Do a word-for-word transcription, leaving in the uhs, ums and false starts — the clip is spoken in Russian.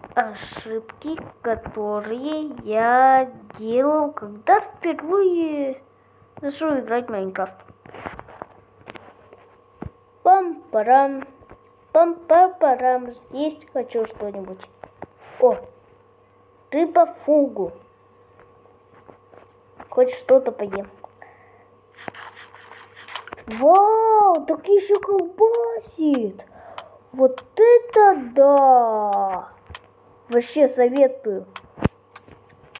ошибки, которые я делал, когда впервые начал играть в Майнкрафт. Пам-парам, пам-пам-парам. Есть хочу что-нибудь. О, рыба фугу. Хоть что-то поем. Вау, так еще колбасит. Вот это да! Вообще советую.